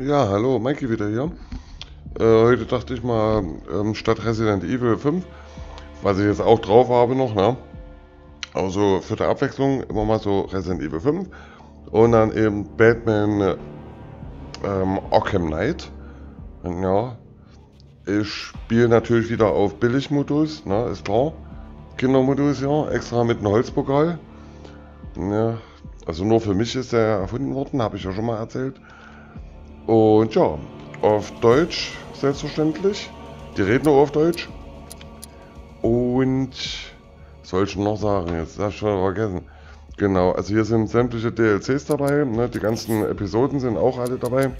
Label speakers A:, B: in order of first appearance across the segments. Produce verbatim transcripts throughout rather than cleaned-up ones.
A: Ja, hallo, Mikey wieder hier. Äh, heute dachte ich mal, ähm, statt Resident Evil fünf, was ich jetzt auch drauf habe noch, ne? Also für die Abwechslung immer mal so Resident Evil fünf und dann eben Batman ähm, Arkham Knight. Und ja, ich spiele natürlich wieder auf Billigmodus, ne, ist klar. Kindermodus, ja, extra mit einem Holzpokal. Ja, also nur für mich ist der erfunden worden, habe ich ja schon mal erzählt. Und ja, auf Deutsch selbstverständlich. Die reden nur auf Deutsch. Und was soll ich noch sagen? Jetzt habe ich schon vergessen. Genau, also hier sind sämtliche D L Cs dabei. Ne? Die ganzen Episoden sind auch alle dabei.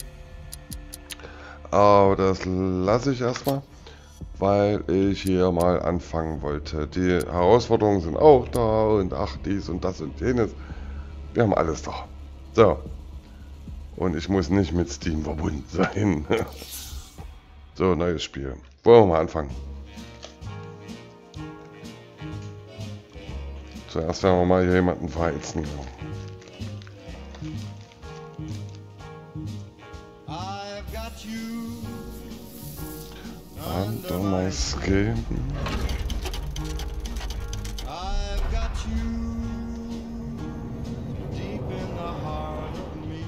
A: Aber das lasse ich erstmal, weil ich hier mal anfangen wollte. Die Herausforderungen sind auch da und ach dies und das und jenes. Wir haben alles da. So. Und ich muss nicht mit Steam verbunden sein. So, neues Spiel. Wollen wir mal anfangen. Zuerst werden wir mal hier jemanden verheizen. Under my skin. I've got you deep in the heart of me.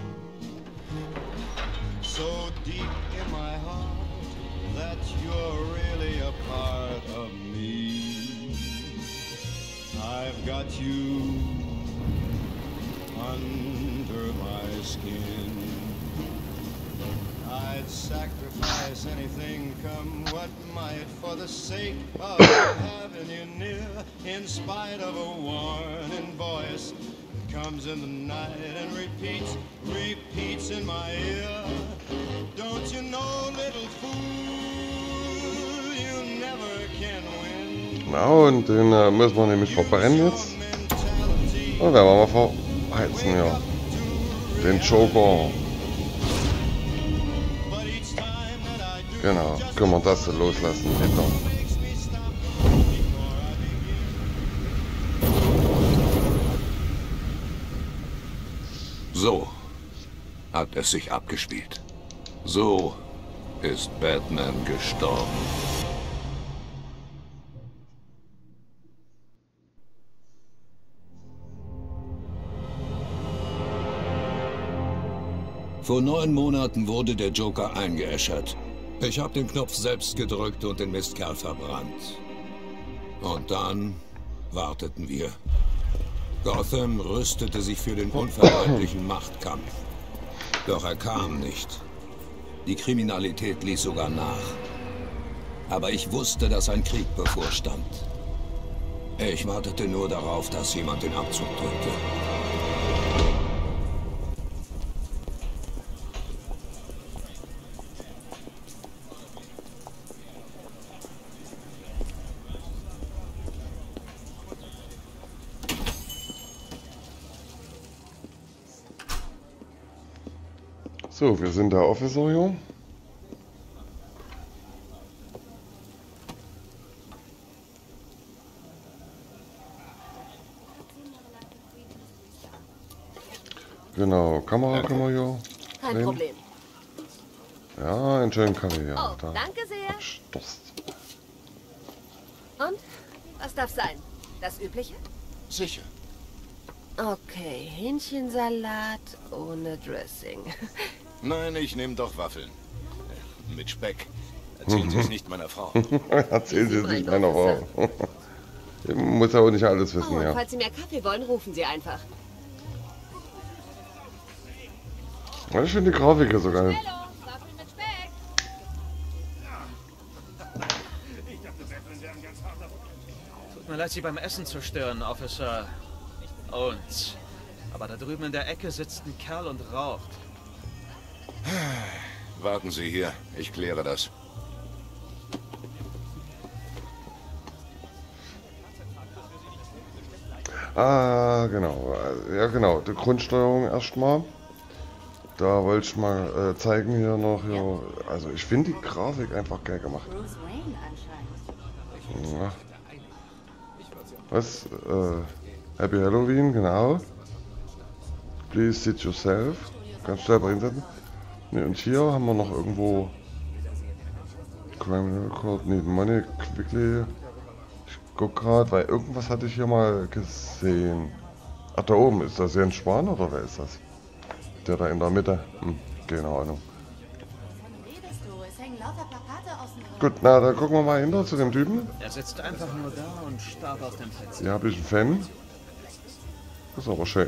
A: So deep in my heart that you're really a part of me. I've got you under my skin. I'd sacrifice anything, come what might, for the sake of having you near. In spite of a warning voice that comes in the night and repeats, repeats in my ear. Don't you know, little fool, you never can win. Na, und den äh, müssen wir nämlich verbrennen jetzt. Und werden wir mal verheizen, ja. Den Joker. Genau, können wir das loslassen, bitte.
B: So hat es sich abgespielt. So ist Batman gestorben. Vor neun Monaten wurde der Joker eingeäschert. Ich habe den Knopf selbst gedrückt und den Mistkerl verbrannt. Und dann warteten wir. Gotham rüstete sich für den unvermeidlichen Machtkampf. Doch er kam nicht. Die Kriminalität ließ sogar nach. Aber ich wusste, dass ein Krieg bevorstand. Ich wartete nur darauf, dass jemand den Abzug drückte.
A: So, wir sind der Officer hier. Genau, Kamera können wir hier
C: Kein
A: sehen.
C: Problem.
A: Ja, einen schönen Kaffee, ja.
C: Oh,
A: da
C: danke sehr.
A: hab ich Durst.
C: Und? Was darf sein? Das Übliche?
B: Sicher.
C: Okay, Hähnchensalat ohne Dressing.
B: Nein, ich nehme doch Waffeln. Mit Speck. Erzählen Sie es nicht meiner Frau.
A: Erzählen Sie es nicht meiner Frau. Muss ja auch nicht alles wissen,
C: Oh, und
A: ja.
C: falls Sie mehr Kaffee wollen, rufen Sie einfach.
A: Ja, ich finde die Grafik ja so geil.
C: Waffeln mit Speck.
D: Tut mir leid, Sie beim Essen zu stören, Officer. Und. Aber da drüben in der Ecke sitzt ein Kerl und raucht.
B: Warten Sie hier, ich kläre das.
A: Ah, genau. Ja, genau. Die Grundsteuerung erstmal. Da wollte ich mal äh, zeigen hier noch. Hier. Also ich finde die Grafik einfach geil gemacht. Ja. Was? Äh, Happy Halloween, genau. Please sit yourself. Ganz schnell hinsetzen. Ne, und hier haben wir noch irgendwo Crime Record, ne, Money Quickly. Ich guck gerade, weil irgendwas hatte ich hier mal gesehen. Ach, da oben, ist das Jens Spahn oder wer ist das? Der da in der Mitte? Hm, keine Ahnung. Gut, na, dann gucken wir mal hinter zu dem Typen.
D: Er sitzt einfach nur da und starrt auf den Fenster.
A: Hier habe ich einen Fan. Das ist aber schön.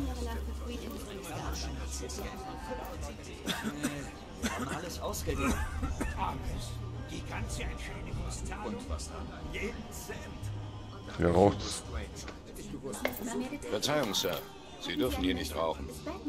D: Wir haben alles ausgegeben.
E: Die ganze Entschädigungszahlung. Und was dann? Jeden Cent.
A: Hier raucht's.
F: Verzeihung, Sir. Sie dürfen hier nicht rauchen.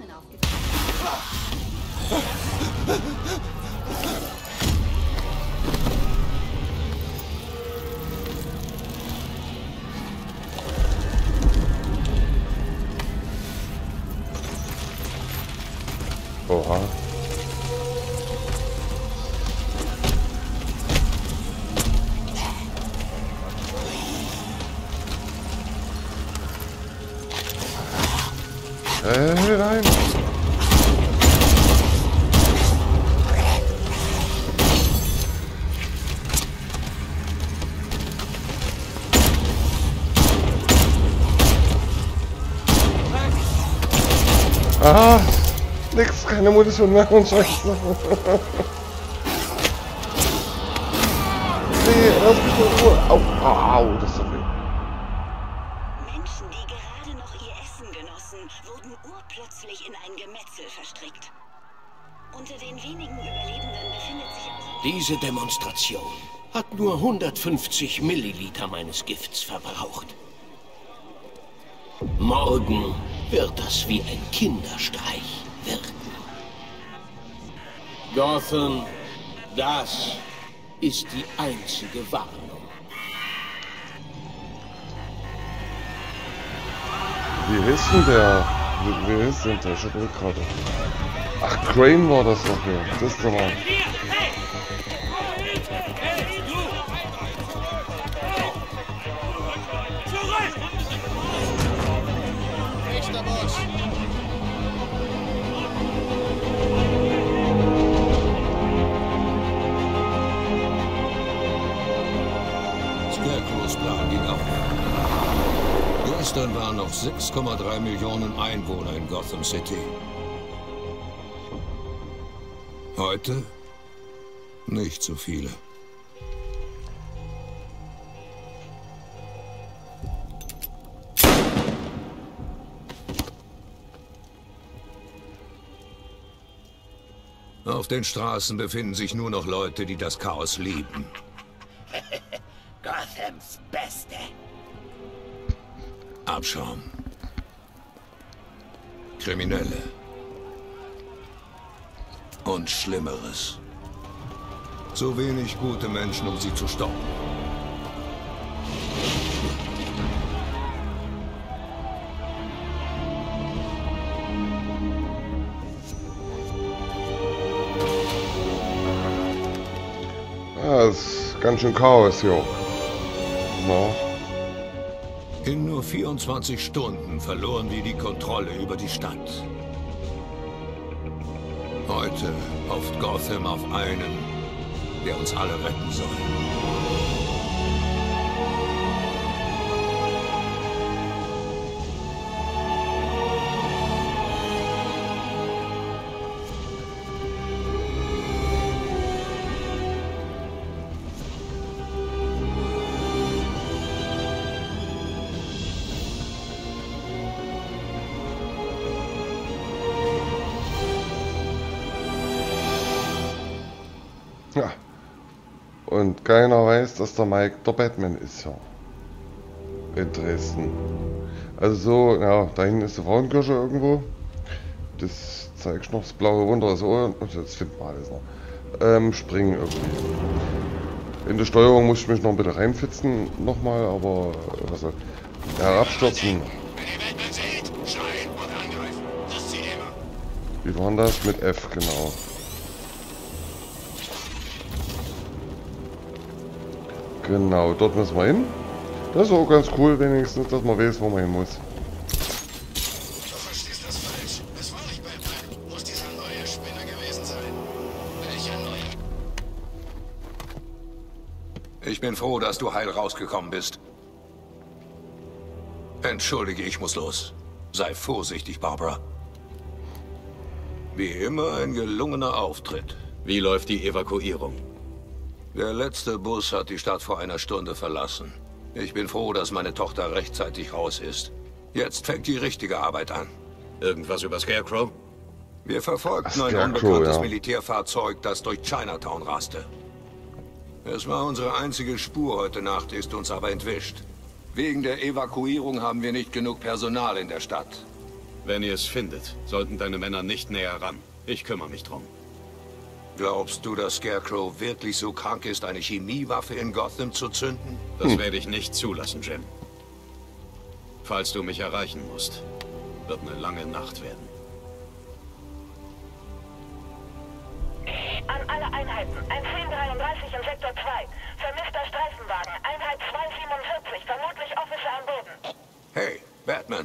A: Oha. Äh, nein. Ah, nix, keine Munition mehr und Scheiße. Nee, lass mich in Ruhe. Au, au, au, das ist so weh.
G: Menschen, die gerade noch ihr Essen genossen, wurden urplötzlich in ein Gemetzel verstrickt. Unter den wenigen Überlebenden befindet sich auch...
H: Diese Demonstration hat nur hundertfünfzig Milliliter meines Gifts verbraucht. Morgen wird das wie ein Kinderstreich wirken. Gotham, das ist die einzige Warnung.
A: Wie ist denn der? Wie, wie ist denn der? Ich hab gerade. Ach, Crane war das doch hier. Das ist doch mal.
B: Scarecrows Plan ging auf. Gestern waren noch sechs Komma drei Millionen Einwohner in Gotham City. Heute nicht so viele. Auf den Straßen befinden sich nur noch Leute, die das Chaos lieben.
E: Gothams Beste.
B: Abschaum. Kriminelle. Und Schlimmeres. Zu wenig gute Menschen, um sie zu stoppen.
A: Ja, es ist ganz schön Chaos hier. No.
B: In nur vierundzwanzig Stunden verloren wir die Kontrolle über die Stadt. Heute hofft Gotham auf einen, der uns alle retten soll.
A: Ja. Und keiner weiß, dass der Mike der Batman ist, ja. In Dresden. Also so, ja, da hinten ist die Frauenkirche irgendwo. Das zeige ich noch, das blaue Wunder ist Ohr. Und jetzt finden wir alles noch. Ähm, springen irgendwie. In der Steuerung muss ich mich noch ein bisschen reinfitzen, nochmal, aber was soll. Herabstürzen. Wie war das? Mit F, genau. Genau, dort müssen wir hin. Das ist auch ganz cool wenigstens, dass man weiß, wo man hin muss.
F: Du verstehst das falsch. Es war nicht Batman. Muss dieser neue Spinner gewesen sein.
B: Ich bin froh, dass du heil rausgekommen bist. Entschuldige, ich muss los. Sei vorsichtig, Barbara. Wie immer ein gelungener Auftritt.
I: Wie läuft die Evakuierung?
B: Der letzte Bus hat die Stadt vor einer Stunde verlassen. Ich bin froh, dass meine Tochter rechtzeitig raus ist. Jetzt fängt die richtige Arbeit an.
I: Irgendwas über Scarecrow?
B: Wir verfolgten
A: Ach,
B: ein
A: Scarecrow,
B: unbekanntes
A: ja.
B: Militärfahrzeug, das durch Chinatown raste. Es war unsere einzige Spur heute Nacht, ist uns aber entwischt. Wegen der Evakuierung haben wir nicht genug Personal in der Stadt.
I: Wenn ihr es findet, sollten deine Männer nicht näher ran. Ich kümmere mich drum.
B: Glaubst du, dass Scarecrow wirklich so krank ist, eine Chemiewaffe in Gotham zu zünden?
I: Das werde ich nicht zulassen, Jim. Falls du mich erreichen musst, wird eine lange Nacht werden.
J: An alle Einheiten. Ein zehn dreiunddreißig im Sektor zwei. Vermisster Streifenwagen. Einheit zwei siebenundvierzig. Vermutlich Officer am Boden.
B: Hey, Batman.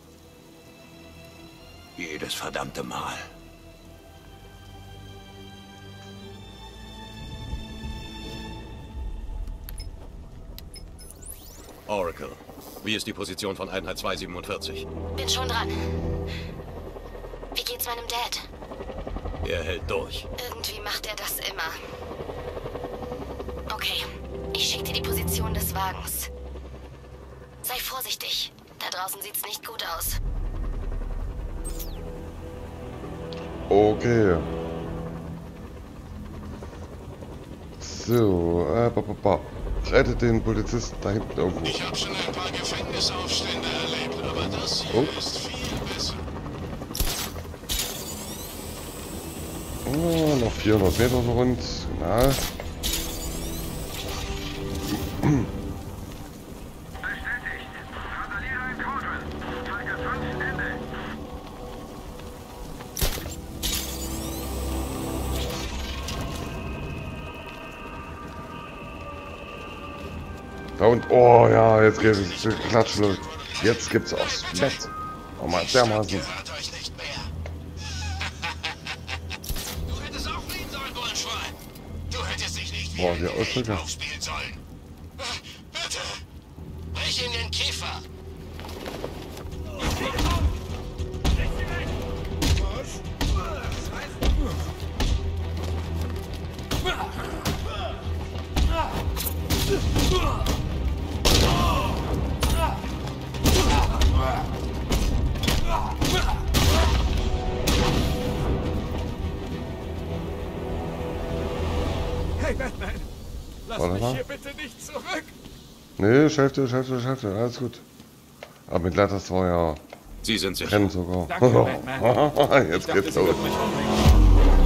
B: Jedes verdammte Mal.
I: Oracle, wie ist die Position von Einheit zwei siebenundvierzig?
K: Bin schon dran. Wie geht's meinem Dad?
I: Er hält durch.
K: Irgendwie macht er das immer. Okay, ich schicke dir die Position des Wagens. Sei vorsichtig. Da draußen sieht's nicht gut aus.
A: Okay. So, äh, ba, ba, ba. Rettet den Polizisten da hinten irgendwo.
L: Ich habe schon ein paar Gefängnisaufstände erlebt, aber das hier
A: oh.
L: ist viel besser.
A: Oh, noch vierhundert Meter so rund. Na. Da und oh ja, jetzt geht es klatschen los. Jetzt gibt's aufs Bett. Oh mal dermaßen.
L: Du hättest auch fliehen sollen, Bullenschwein. Du hättest dich nicht wie
A: Boah,
L: ein
A: die Ausdrücke.
L: aufspielen sollen. Bitte, brich in den Kiefer.
E: Hey Batman, lass
A: Warte
E: mich
A: mal.
E: hier bitte nicht zurück.
A: Nee, Schäfte, Schäfte, Schäfte, alles gut. Aber mit Lattes war ja.
I: Sie sind sicher.
A: Rennen sogar.
E: Danke, Batman.
A: Jetzt
E: Ich dachte,
A: geht's
E: sie
A: los.
E: würden mich umbringen.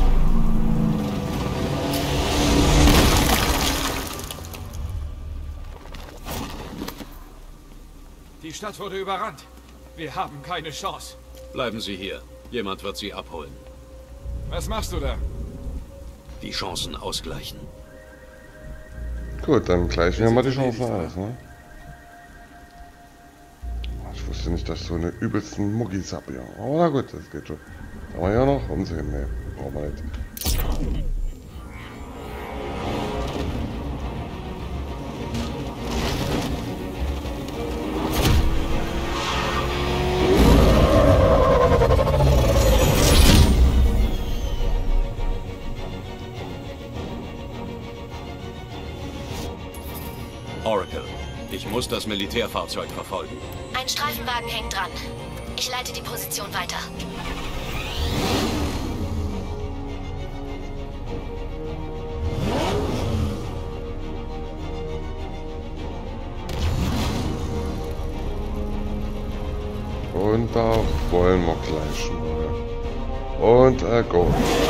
E: Die Stadt wurde überrannt. Wir haben keine Chance.
I: Bleiben Sie hier. Jemand wird Sie abholen.
E: Was machst du da?
I: Die Chancen ausgleichen.
A: Gut, dann gleichen wir mal die Chancen aus, ne? Ich wusste nicht, dass ich so eine übelsten Muggis habe, ja. Aber na gut, das geht schon. Aber ja noch umsehen, ne, brauchen wir nicht.
I: Oracle, ich muss das Militärfahrzeug verfolgen.
K: Ein Streifenwagen hängt dran. Ich leite die Position weiter.
A: Und da wollen wir gleich mal. Und äh, go.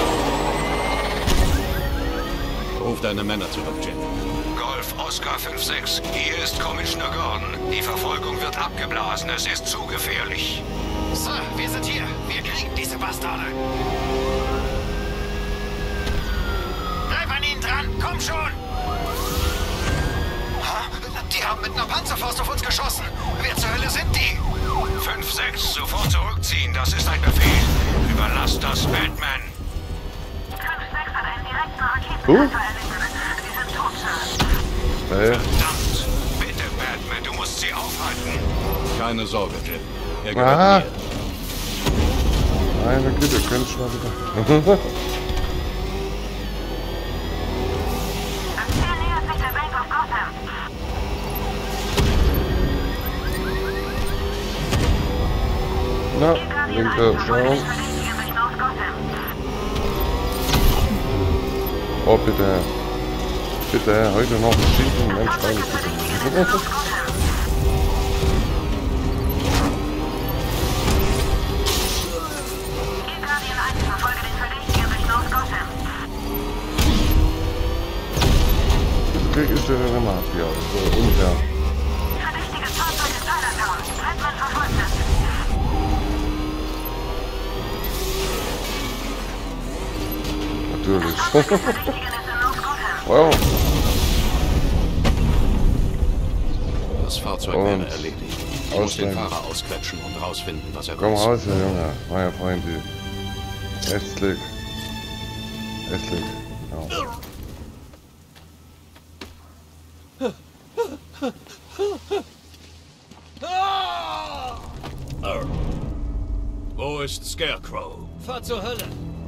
I: Ruf deine Männer zurück, Jim.
B: Golf Oscar fünf sechs, hier ist Commissioner Gordon. Die Verfolgung wird abgeblasen, es ist zu gefährlich.
E: Sir, wir sind hier. Wir kriegen diese Bastarde. Bleib an ihnen dran, komm schon! Die haben mit einer Panzerfaust auf uns geschossen. Wer zur Hölle sind die?
B: fünf sechs, sofort zurückziehen, das ist ein Befehl. Überlass das Batman.
J: fünf sechs hat einen direkten
A: Uh?
J: Raketenwerfer erlitten. Sie sind tot, Sir.
A: Hey.
L: Verdammt! Bitte, Batman, du musst sie aufhalten.
I: Keine Sorge, Jim. Er
A: Ah.
I: gehört mir.
A: Meine Güte, könnt schon mal wieder. Na, linke Steuerung. Oh, bitte. Bitte, heute noch schießen, Mensch, rein. Krieg ist der denn immer hier? So unfair. Natürlich. Wow.
I: Das Fahrzeug
A: Und
I: wäre erledigt. Ich muss den Fahrer ausquetschen und rausfinden, was er
A: Komm
I: weiß.
A: raus, Herr Junge, meine Freunde. Rechtsklick. Rechtsklick. Ja.
I: Wo ist Scarecrow?
D: Fahr zur Hölle.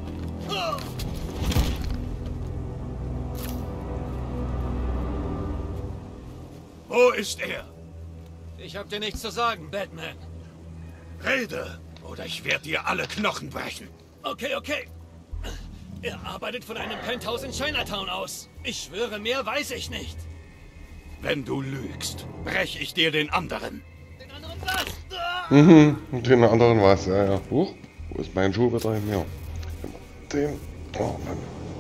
I: Wo ist er?
D: Ich hab dir nichts zu sagen, Batman.
I: Rede, oder ich werde dir alle Knochen brechen.
D: Okay, okay. Er arbeitet von einem Penthouse in Chinatown aus. Ich schwöre, mehr weiß ich nicht.
I: Wenn du lügst, brech ich dir den anderen.
D: Den anderen was?
A: Mhm, den anderen was, ja, ja. Huch, wo ist mein Schuh wieder hin? Ja. Den, oh Mann.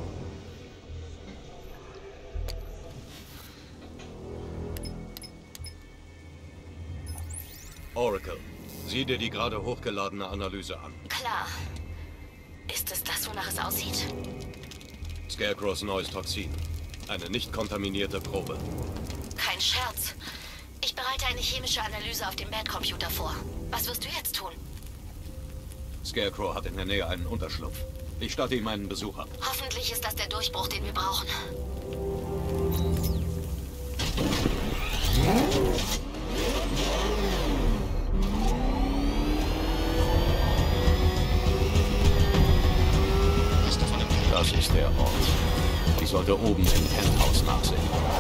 I: Oracle, sieh dir die gerade hochgeladene Analyse an.
K: Klar. Ist es das, wonach es aussieht?
I: Scarecrows neues Toxin. Eine nicht kontaminierte Probe.
K: Kein Scherz. Ich bereite eine chemische Analyse auf dem Bad-Computer vor. Was wirst du jetzt tun?
I: Scarecrow hat in der Nähe einen Unterschlupf. Ich statte ihm einen Besuch ab.
K: Hoffentlich ist das der Durchbruch, den wir brauchen.
I: Das ist der Ort. Ich sollte oben im Penthouse nachsehen.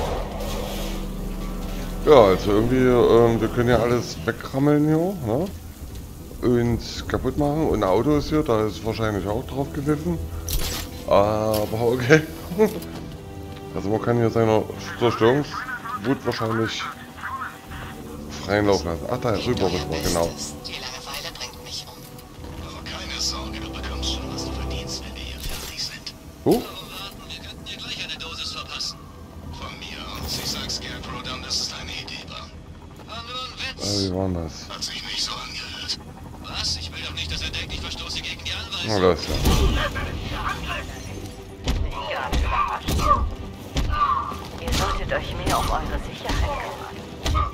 A: Ja, also irgendwie, ähm, wir können ja alles wegrammeln hier, ne? Und kaputt machen. Und ein Auto ist hier, da ist wahrscheinlich auch drauf gewiffen. Aber okay. Also man kann hier seiner Zerstörungswut wahrscheinlich freien Lauf lassen. Ach, da ist rüber, rüber, genau.
E: Die Langeweile bringt mich um. Aber keine Sorge, du bekommst schon, was du verdienst, wenn wir hier fertig sind.
A: Huh?
E: Wir könnten dir gleich eine Dosis verpassen. Von mir aus. Ich sag Scarecrow dann, dass es deine Idee war. War nur ein Witz.
A: Ah, wie war denn das?
E: Hat sich nicht so angehört. Was? Ich will doch nicht, dass er denkt, ich verstoße gegen die
A: Na,
E: Anweisung.
A: los, ja.
M: Ihr solltet euch mehr um eure Sicherheit kümmern.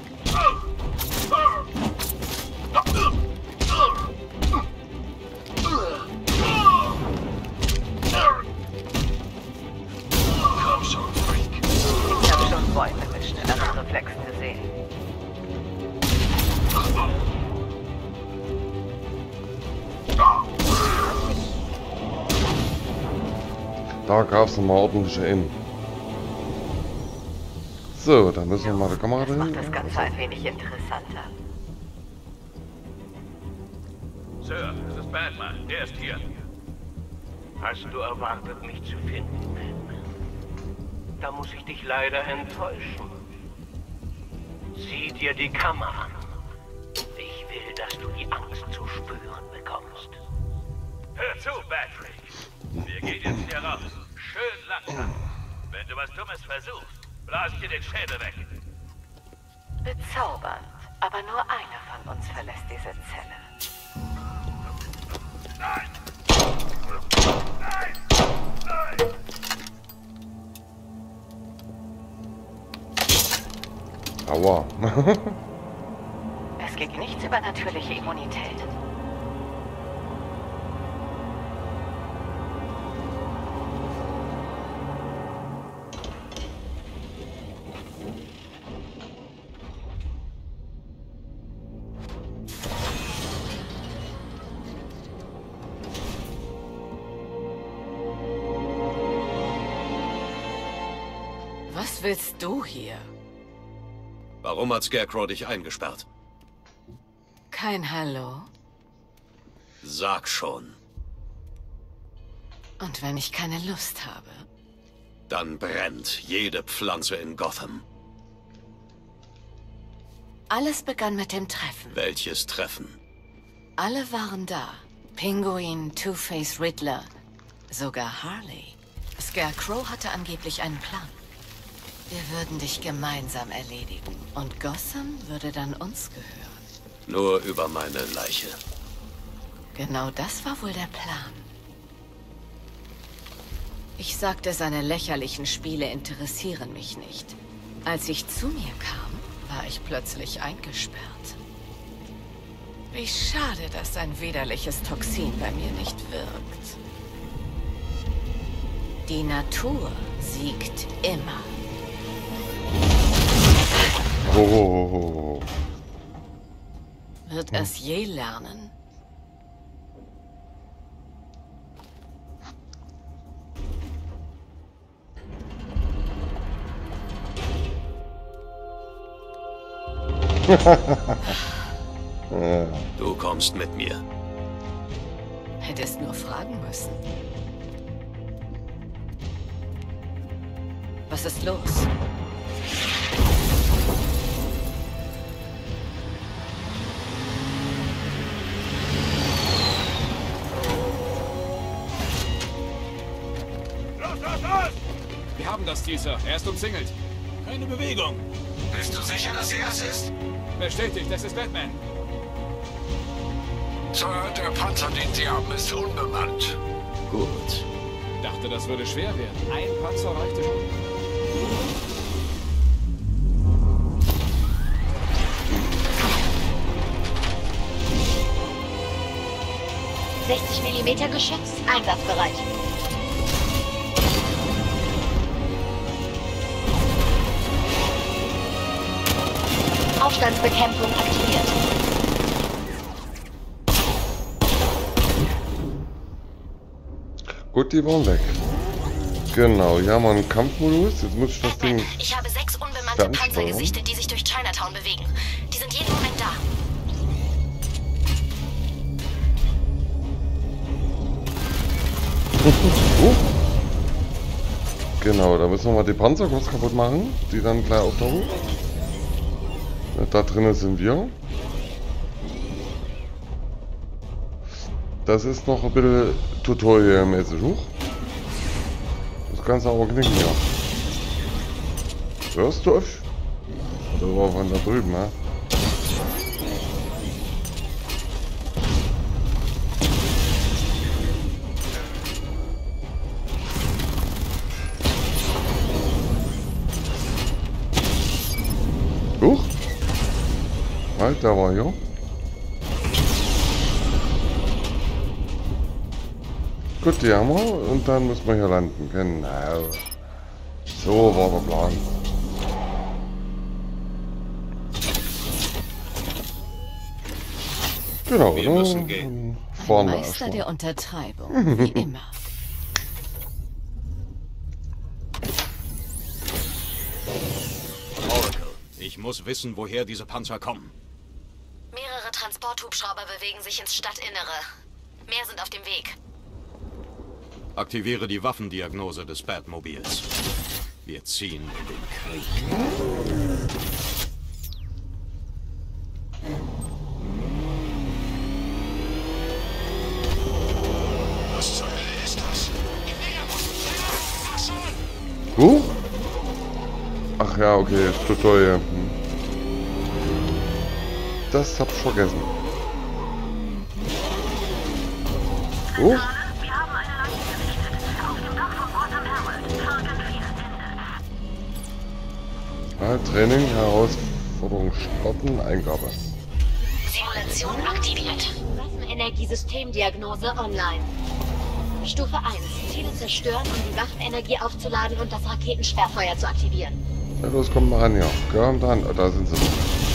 E: Komm schon, Freak.
M: Ich habe schon Bäume mit schnelleren Reflexen gesehen.
A: Da gab es nochmal ordentliche Innen. So, dann müssen wir mal die Kamera
M: Das macht
A: hin.
M: das Ganze ein wenig interessanter.
N: Sir, es ist Batman. Der ist hier. Hast du erwartet, mich zu finden, Batman? Da muss ich dich leider enttäuschen. Sieh dir die Kammer an. Ich will, dass du die Angst zu spüren bekommst. Hör zu, Batman. Wir gehen jetzt hier raus. Schön langsam. Wenn du was Dummes versuchst, blas ich dir den Schädel weg.
M: Bezaubernd. Aber nur einer von uns verlässt diese Zelle.
N: Nein! Nein! Nein!
A: Aua.
M: Es gibt nichts über natürliche Immunität. Was willst du hier?
I: Warum hat Scarecrow dich eingesperrt?
M: Kein Hallo?
I: Sag schon.
M: Und wenn ich keine Lust habe?
I: Dann brennt jede Pflanze in Gotham.
M: Alles begann mit dem Treffen.
I: Welches Treffen?
M: Alle waren da. Pinguin, Two-Face, Riddler, sogar Harley. Scarecrow hatte angeblich einen Plan. Wir würden dich gemeinsam erledigen und Gotham würde dann uns gehören.
I: Nur über meine Leiche.
M: Genau das war wohl der Plan. Ich sagte, seine lächerlichen Spiele interessieren mich nicht. Als ich zu mir kam, war ich plötzlich eingesperrt. Wie schade, dass ein widerliches Toxin bei mir nicht wirkt. Die Natur siegt immer.
A: Oh.
M: Wird es je lernen?
I: Du kommst mit mir.
M: Hättest nur fragen müssen. Was ist los?
O: Los, los, los! Wir haben das Ziel, Sir. Er ist umzingelt. Keine Bewegung.
L: Bist du sicher, dass er es ist?
O: Bestätigt, das ist Batman.
L: Sir, der Panzer, den Sie haben, ist unbemannt.
I: Gut.
O: Dachte, das würde schwer werden. Ein Panzer reichte schon.
K: sechzig Millimeter Geschütz, einsatzbereit. Aufstandsbekämpfung aktiviert.
A: Gut, die waren weg. Genau, hier haben wir einen Kampfmodus. Jetzt muss ich das Ding...
K: Ich habe sechs unbemannte Panzer gesichtet, die sich durch Chinatown bewegen. Die sind jeden Moment da.
A: Oh. Genau, da müssen wir mal die Panzer kurz kaputt machen, die dann gleich auftauchen. Da drinnen sind wir. Das ist noch ein bisschen Tutorial-mäßig hoch. Das kannst du aber knicken, ja. Hörst du euch? Oder war von da drüben, ne? Huch! Halt, da war hier. Gut, die haben wir und dann müssen wir hier landen. Genau. So war der Plan. Genau,
I: wir
A: ne?
I: müssen gehen.
A: Fahren wir
M: Meister
A: erstmal.
M: der Untertreibung, wie immer.
I: Oracle, ich muss wissen, woher diese Panzer kommen.
K: Mehrere Transporthubschrauber bewegen sich ins Stadtinnere. Mehr sind auf dem Weg.
I: Aktiviere die Waffendiagnose des Batmobils. Wir ziehen in den Krieg.
L: Was zur Hölle ist das?
A: Huh? Ach ja, okay, Tutorial. Hm. Das hab ich vergessen. Oh. Ah, Training, Herausforderung starten, Eingabe.
K: Simulation aktiviert. Waffenenergiesystemdiagnose online. Stufe eins. Ziele zerstören, um die Waffenenergie aufzuladen und das Raketensperrfeuer zu aktivieren.
A: Ja, los, kommt mal ran, ja. Kommt ran, oh, da sind sie.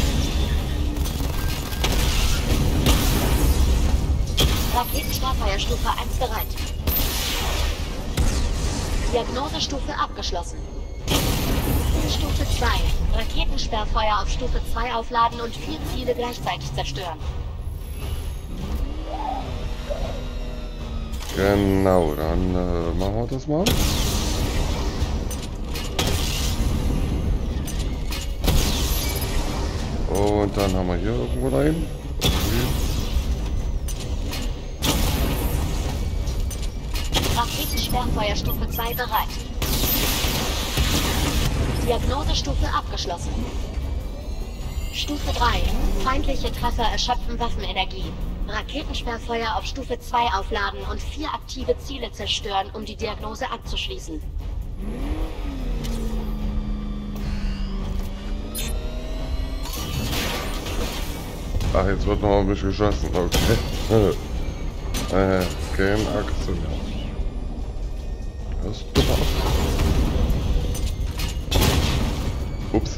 K: Raketensperrfeuer Stufe eins bereit. Diagnosestufe abgeschlossen. Stufe zwei. Raketensperrfeuer auf Stufe zwei aufladen und vier Ziele gleichzeitig zerstören.
A: Genau, dann äh, machen wir das mal. Und dann haben wir hier irgendwo rein.
K: Raketensperrfeuer Stufe zwei bereit. Diagnosestufe abgeschlossen. Stufe drei. Feindliche Treffer erschöpfen Waffenenergie. Raketensperrfeuer auf Stufe zwei aufladen und vier aktive Ziele zerstören, um die Diagnose abzuschließen.
A: Ach, jetzt wird noch ein bisschen geschossen. Okay. äh, Scan-Aktion. Das ist bitte aus. Ups.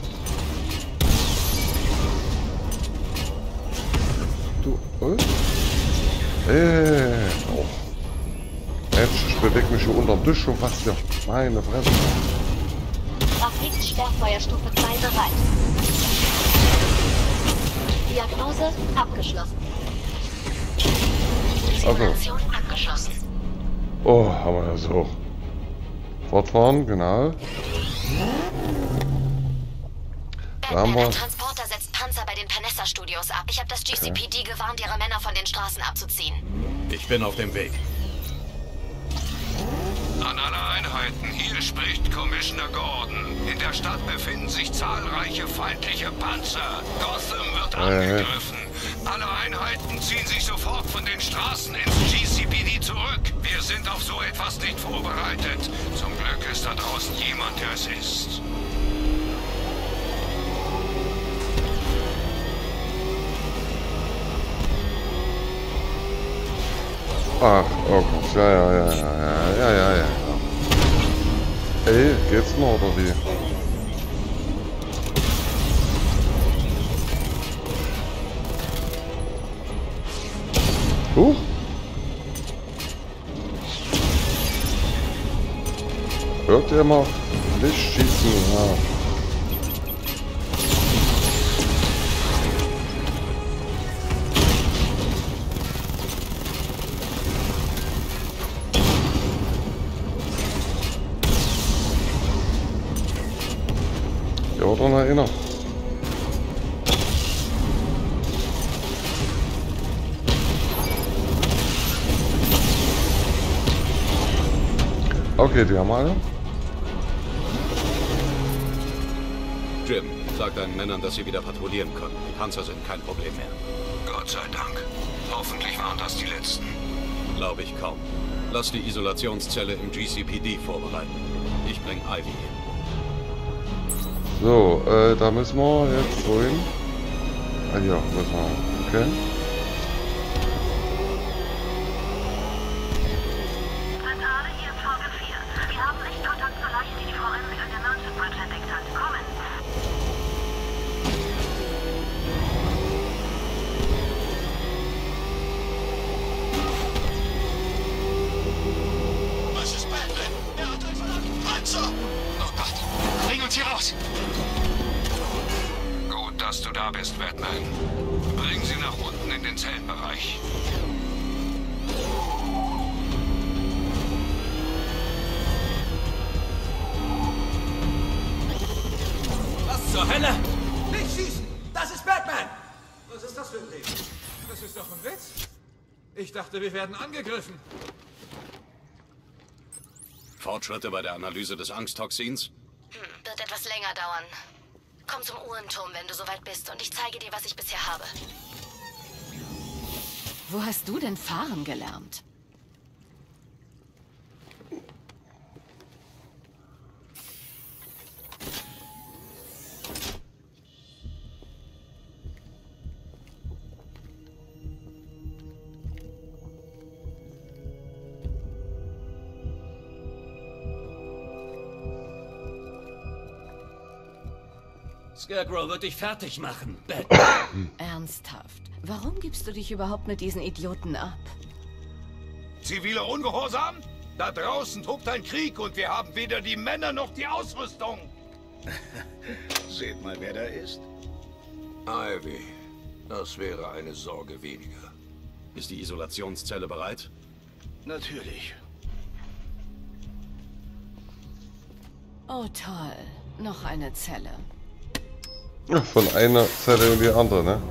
A: Du, äh? Äh, oh. Mensch, ich bewege mich hier unterm Tisch schon fast hier. Meine Fresse.
K: Raketensperrfeuer Stufe zwei bereit. Diagnose abgeschlossen. Simulation okay. abgeschlossen.
A: Oh, haben wir das hoch. Fortfahren, genau.
K: Batman, ein Transporter setzt Panzer bei den Panessa-Studios ab. Ich habe das G C P D gewarnt, ihre Männer von den Straßen abzuziehen.
I: Ich bin auf dem Weg.
B: An alle Einheiten, hier spricht Commissioner Gordon. In der Stadt befinden sich zahlreiche feindliche Panzer. Gotham wird angegriffen. Alle Einheiten ziehen sich sofort von den Straßen ins G C P D zurück. Wir sind auf so etwas nicht vorbereitet. Zum Glück ist da draußen jemand, der es ist.
A: Ach, oh Gott, ja, ja, ja, ja, ja, ja, ja. Ey, geht's noch oder wie? Huch. Hört ihr mal? Nicht schießen, ja. Ja, dran erinnern. Okay, die haben alle.
I: Jim, sag deinen Männern, dass sie wieder patrouillieren können. Die Panzer sind kein Problem mehr.
B: Gott sei Dank. Hoffentlich waren das die letzten.
I: Glaube ich kaum. Lass die Isolationszelle im G C P D vorbereiten. Ich bring Ivy hin.
A: So, äh, da müssen wir jetzt wohin. Ah ja, müssen wir. Okay.
J: Zentrale, hier ist Folge vier. Wir haben Lichtkontakt zur Leiche, die die Forensik an der Mountain Bridge entdeckt hat. Kommen!
L: Was ist Batman? Er hat einen verdammten Panzer! Oh Gott, bring uns hier raus!
B: Gut, dass du da bist, Batman. Bring sie nach unten in den Zellenbereich.
O: Was zur Hölle?
L: Nicht schießen! Das ist Batman! Was ist das für ein Ding?
O: Das ist doch ein Witz. Ich dachte, wir werden angegriffen.
I: Fortschritte bei der Analyse des Angsttoxins?
K: Hm, wird etwas länger dauern. Komm zum Uhrenturm, wenn du soweit bist, und ich zeige dir, was ich bisher habe.
M: Wo hast du denn fahren gelernt?
H: Scarecrow wird dich fertig machen, Batman.
M: Ernsthaft? Warum gibst du dich überhaupt mit diesen Idioten ab?
L: Ziviler Ungehorsam? Da draußen tobt ein Krieg und wir haben weder die Männer noch die Ausrüstung.
P: Seht mal, wer da ist.
B: Ivy, das wäre eine Sorge weniger.
I: Ist die Isolationszelle bereit?
P: Natürlich.
M: Oh toll, noch eine Zelle.
A: Ja, von einer Zelle in die andere, ne?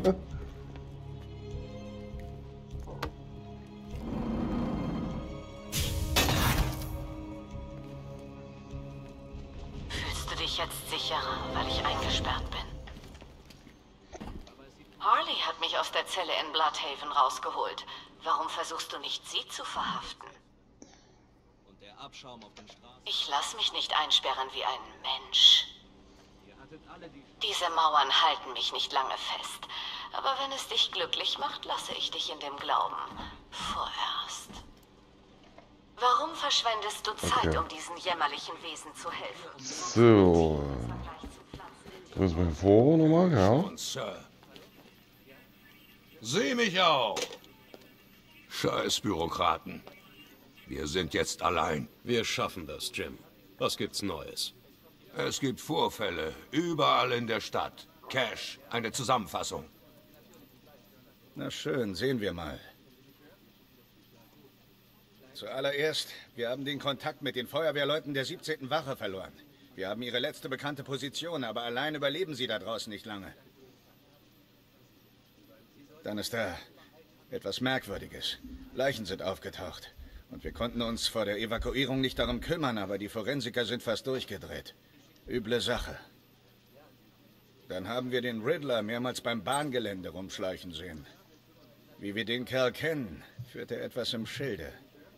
M: Fühlst du dich jetzt sicherer, weil ich eingesperrt bin? Harley hat mich aus der Zelle in Bloodhaven rausgeholt. Warum versuchst du nicht, sie zu verhaften? Ich lasse mich nicht einsperren wie ein Mensch. Diese Mauern halten mich nicht lange fest. Aber wenn es dich glücklich macht, lasse ich dich in dem Glauben vorerst. Warum verschwendest du Zeit,
A: Okay.
M: um diesen jämmerlichen Wesen zu helfen?
A: So. Da müssen wir vor nochmal, ja.
B: Sir. Sieh mich auch! Scheiß Bürokraten. Wir sind jetzt allein.
I: Wir schaffen das, Jim. Was gibt's Neues?
B: Es gibt Vorfälle, überall in der Stadt. Cash, eine Zusammenfassung.
P: Na schön, sehen wir mal. Zuallererst, wir haben den Kontakt mit den Feuerwehrleuten der siebzehnten Wache verloren. Wir haben ihre letzte bekannte Position, aber allein überleben sie da draußen nicht lange. Dann ist da etwas Merkwürdiges. Leichen sind aufgetaucht. Und wir konnten uns vor der Evakuierung nicht darum kümmern, aber die Forensiker sind fast durchgedreht. Üble Sache. Dann haben wir den Riddler mehrmals beim Bahngelände rumschleichen sehen. Wie wir den Kerl kennen, führt er etwas im Schilde.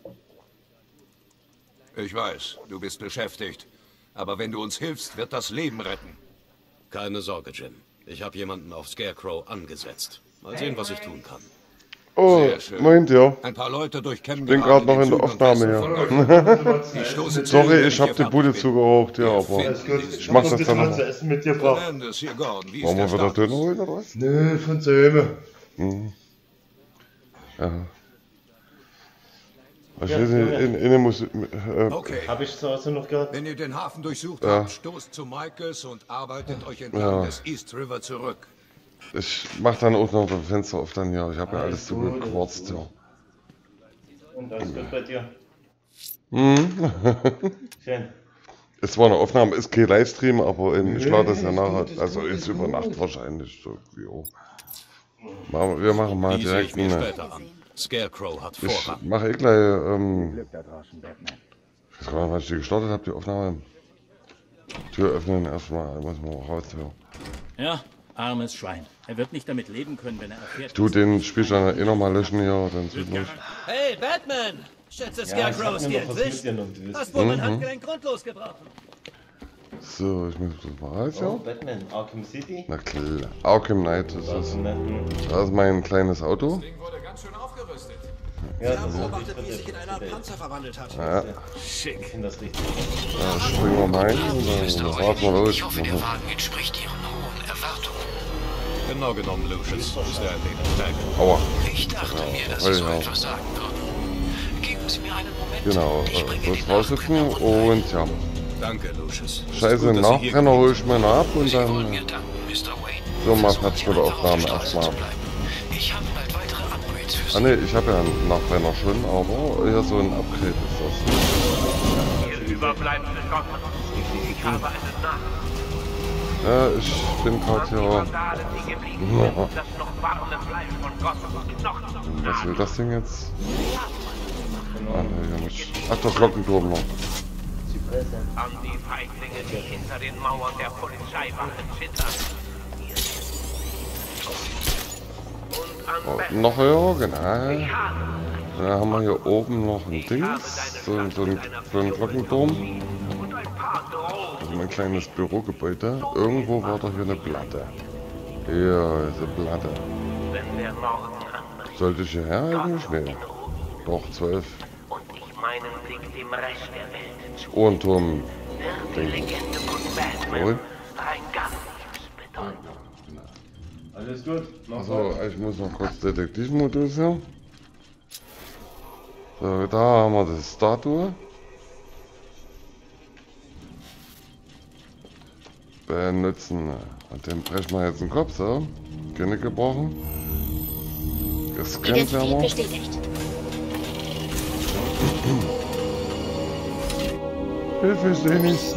B: Ich weiß, du bist beschäftigt. Aber wenn du uns hilfst, wird das Leben retten.
I: Keine Sorge, Jim. Ich habe jemanden auf Scarecrow angesetzt. Mal sehen, was ich tun kann.
A: Oh, meint ihr?
B: Ein paar Leute durchkämmen
A: Ich bin gerade noch in der Aufnahme hier. Sorry, ich habe die Bude zugeraucht, ja, aber ich mach das dann noch.
Q: Essen mitgebracht.
A: Wollen wir wieder Döner holen oder was?
Q: Nö, von Söhme.
A: Mhm. Ja. Ich weiß nicht, in, in, in muss... Äh,
B: Okay.
Q: Habe ich zu Hause noch gehabt?
B: Wenn ihr den Hafen durchsucht
A: Ja.
B: habt, stoßt zu Michaels und arbeitet euch entlang
A: Ja.
B: des East River zurück.
A: Ich mach dann auch noch das Fenster auf dann hier. Ich habe ja alles zugequarzt, ja.
Q: Und alles gut bei dir?
A: Mhm.
Q: Schön.
A: Es war eine Aufnahme, ist kein Livestream, aber ähm, ich
Q: Nö,
A: lade das ja
Q: ist
A: nachher.
Q: gut, ist
A: Also
Q: gut,
A: jetzt
Q: ist
A: über
Q: gut.
A: Nacht wahrscheinlich. So, jo. Machen wir- Wir machen mal
I: Die sehe
A: direkt
I: ich mir
A: eine.
I: später an. Scarecrow hat
A: Ich
I: Vorrang.
A: mache eh gleich. Ähm, ich weiß gar nicht, wann ich die gestartet habe, die Aufnahme. Tür öffnen erstmal, muss man mal raus. Ja.
R: Ja, armes Schwein. Er wird nicht damit leben können, wenn er erfährt...
A: Tu den Spielstand eh nochmal löschen hier, dann sieht man.
D: Hey, Batman! Schätze,
Q: Ja,
D: Scarecrow
Q: ich
D: ist
Q: hab
D: dir
Q: mir noch was
D: entwischt.
Q: mitgenommen, du
D: Hast wohl mein
A: Mhm.
D: Handgelenk grundlos gebrochen.
A: So, ich muss das mal raus,
Q: Oh,
A: ja.
Q: Batman, Arkham City.
A: Na klar, Arkham Knight ist das. Das ist mein kleines Auto.
O: Das Ding wurde ganz schön aufgerüstet.
Q: Ja,
O: Wir
Q: das
O: haben
Q: ist
O: beobachtet,
Q: richtig
O: wie es sich in eine Art
Q: dritte.
O: Panzer verwandelt hat.
A: Ja.
Q: Schick. Ich finde das richtig.
A: Da springen wir mal ein und dann warten wir los.
H: Ich hoffe, der Wagen entspricht Ihren hohen Erwartungen.
I: Genau genommen, Lucius, ist er erledigt. Danke.
A: Aua.
H: Ich dachte
A: Ja,
H: mir, dass
A: voll
H: Sie so
A: ja.
H: etwas sagen würden. Geben Sie mir einen Moment.
A: Genau,
H: Ich
A: äh,
H: bringe
A: kurz
H: die
A: raussitzen und ja.
I: Danke, Lucius. Es ist
A: Scheiße,
I: gut, dass Sie hier
A: Nachbrenner hole ich
I: geblieben
A: mir noch ab und
H: Sie wollen
A: dann.
H: mir danken, Mister Wayne.
A: So, mal
H: Versuchen
A: Platz
H: Sie
A: für die
H: einfach auf
A: Aufnahme
H: der Straße
A: erstmal.
H: zu bleiben. Ich habe bald weitere Upgrades für Sie.
A: Ah ne, ich habe ja einen Nachbrenner schon, aber ja, so ein Upgrade ist das.
N: Ihr überbleibende Gott. Ich habe einen Namen.
A: Ja, ich bin gerade hier.
N: Vandalen, die geblieben sind, das noch warme Fleisch von Gottes Knochen.
A: Was will das Ding jetzt? Ah, ne, ja nicht. Ach, das Glockenturm noch.
N: An die Feiglinge, die hinter den Mauern der Polizeiwache zittern. Und an
A: Oh, noch höher, genau. Da haben wir hier oben noch ein Dings. So, so, ein, so ein Glockenturm. Also mein kleines Bürogebäude. Irgendwo war doch hier eine Platte. Hier ist eine Platte.
N: wenn der Morgen anbricht
A: Sollte ich hierher eigentlich? Nee. Doch, zwölf.
N: und ich meinen Blick dem Rest der Welt zu,
A: Ohrenturm.
N: wird die
A: Ding.
N: Legende von Batman
A: Jawohl.
N: rein gar nichts bedeuten.
Q: Alles gut. Mach
A: Also,
Q: weiter.
A: ich muss noch kurz Detektivmodus hier. So, da haben wir die Statue. benutzen. Und den brechen wir jetzt den Kopf, so. Gene gebrochen. Gescannt haben wir.
K: Bestätigt.
A: Hilfe, ich sehe nichts.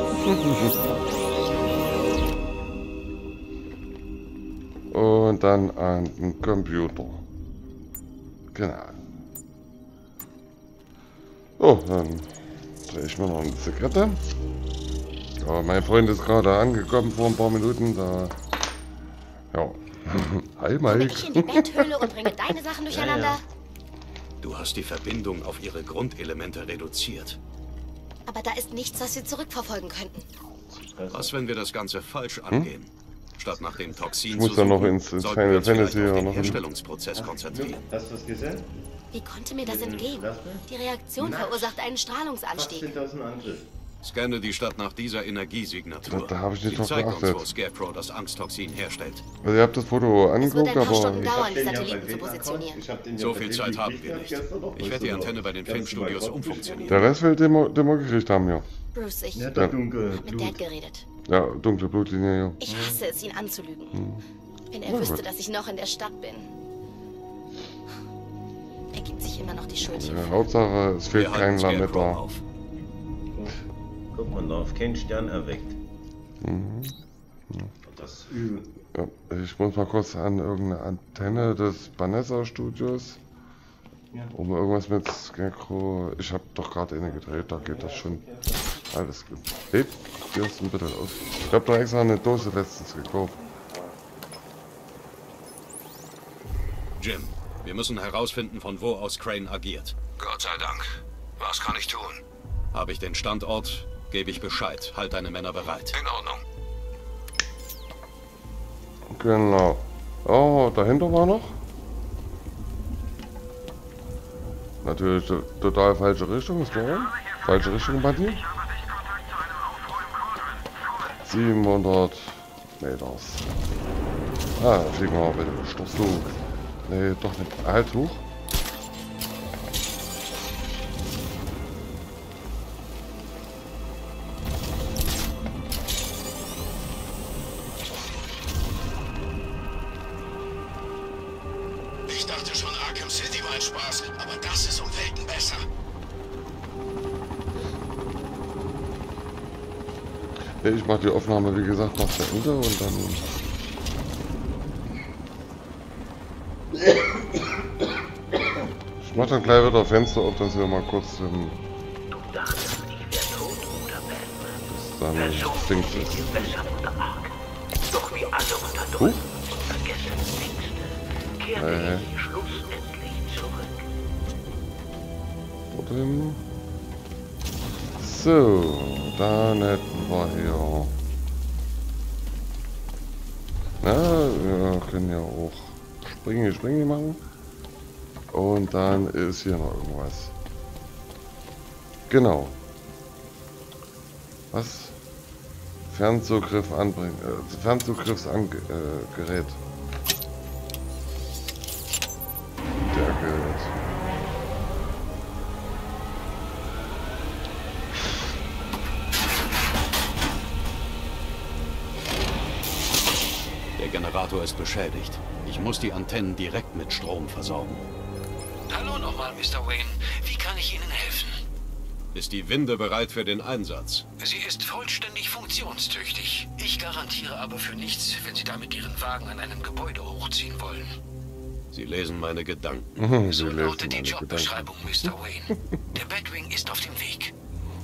A: Und dann an den Computer. Genau. Oh, dann drehe ich mir noch eine Zigarette. Ja, mein Freund ist gerade angekommen vor ein paar Minuten. Da. Ja. Hi, Mike.
K: Ich in die Betthöhle und bringe deine Sachen durcheinander.
I: Ja, ja. Du hast die Verbindung auf ihre Grundelemente reduziert.
K: Aber da ist nichts, was wir zurückverfolgen könnten.
I: Was, wenn wir das Ganze falsch angehen? Hm? Statt nach dem Toxin
A: ich muss
I: zu
A: ja noch
I: suchen,
A: ins, ins
I: sollten wir uns
A: Final
I: vielleicht
A: Fantasy
I: auf den
A: noch
I: Herstellungsprozess
Q: Ach,
I: konzentrieren.
Q: Hast du das gesehen?
K: Wie konnte mir das entgehen? Die Reaktion verursacht einen Strahlungsanstieg.
Q: zehntausend Angriff.
I: Scanne die Stadt nach dieser Energiesignatur.
A: Da, da habe ich nicht
I: Sie
A: drauf
I: zeigt
A: geachtet.
I: uns, wo Scarecrow das Angsttoxin herstellt.
A: Also ihr habt das Foto
K: Es
A: angeguckt,
K: wird ein paar
A: aber...
K: Stunden dauern, die Satelliten zu positionieren.
I: So viel Zeit haben wir nicht. Ich werde die Antenne bei den Filmstudios umfunktionieren.
A: Der Rest will den wir, den wir gekriegt haben, ja.
K: Bruce, ich
A: Ja,
K: hab
A: dunkel
K: mit Dad geredet.
A: Ja, dunkle Blutlinie, ja.
K: Ich hasse es, ihn anzulügen.
A: Hm.
K: Wenn er
A: Na
K: wüsste,
A: gut.
K: dass ich noch in der Stadt bin. Er gibt sich immer noch die Schuld
A: Ja,
K: hierfür.
A: Hauptsache, es fehlt
I: Wir
A: kein
I: halten
A: Lametta.
I: Scarecrow auf.
Q: Guck mal, noch kein Stern erweckt.
A: Mhm.
Q: Das ist übel.
A: Ja, ich muss mal kurz an irgendeine Antenne des Banessa-Studios.
Q: Ja.
A: Um irgendwas mit Scarecrow. Ich habe doch gerade eine gedreht, da geht das schon. Alles gut. Hey, hier ist ein bitte aus. Ich habe da extra eine Dose letztens gekauft.
I: Jim, wir müssen herausfinden, von wo aus Crane agiert.
B: Gott sei Dank. Was kann ich tun?
I: Habe ich den Standort, gebe ich Bescheid. Halt deine Männer bereit.
B: In Ordnung.
A: Genau. Oh, dahinter war noch. Natürlich to- total falsche Richtung, ist klar. Falsche Richtung, Buddy. siebenhundert Meters. Ah, da fliegen wir mal bitte. Sturzflug. Nee, doch nicht. Halt hoch.
E: Ich dachte schon, Arkham City war ein Spaß, aber das ist um Welten besser.
A: Nee, ich mache die Aufnahme, wie gesagt, noch zu Ende und dann... Ich mach dann gleich wieder Fenster auf, dass wir mal kurz... Ähm, dann stinkt es.
N: Doch wie alle unter
A: Huh?
N: Druck und vergessen Ängste, kehrte
A: Äh.
N: ich schlussendlich zurück.
A: Dorthin. So, dann hätten wir hier... Na, wir können ja auch Springi, Springi machen. Und dann ist hier noch irgendwas. Genau. Was? Fernzugriff anbringen. Äh, Fernzugriffsgerät. Äh, Gerät. Der Gerät.
I: Der Generator ist beschädigt. Ich muss die Antennen direkt mit Strom versorgen.
H: Hallo nochmal, Mister Wayne. Wie kann ich Ihnen helfen?
I: Ist die Winde bereit für den Einsatz?
H: Sie ist vollständig funktionstüchtig. Ich garantiere aber für nichts, wenn Sie damit Ihren Wagen an einem Gebäude hochziehen wollen.
I: Sie lesen meine Gedanken.
A: Mhm,
H: So
A: Sie lesen
H: lautet die
A: meine
H: Jobbeschreibung, Mister Wayne. Der Batwing ist auf dem Weg.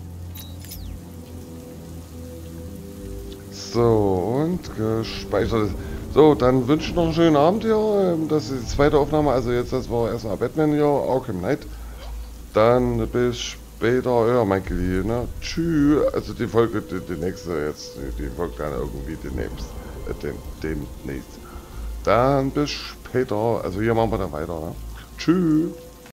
A: So, und gespeichert ist. So, dann wünsche ich noch einen schönen Abend hier. Ähm, Das ist die zweite Aufnahme. Also jetzt, das war erstmal Batman hier, Arkham Knight. Dann bis später, euer Michael. Ne? Tschüss. Also die Folge, die, die nächste jetzt, die, die folgt dann irgendwie demnächst. Äh, dem, demnächst. Dann bis später. Also hier machen wir dann weiter. Ne? Tschüss.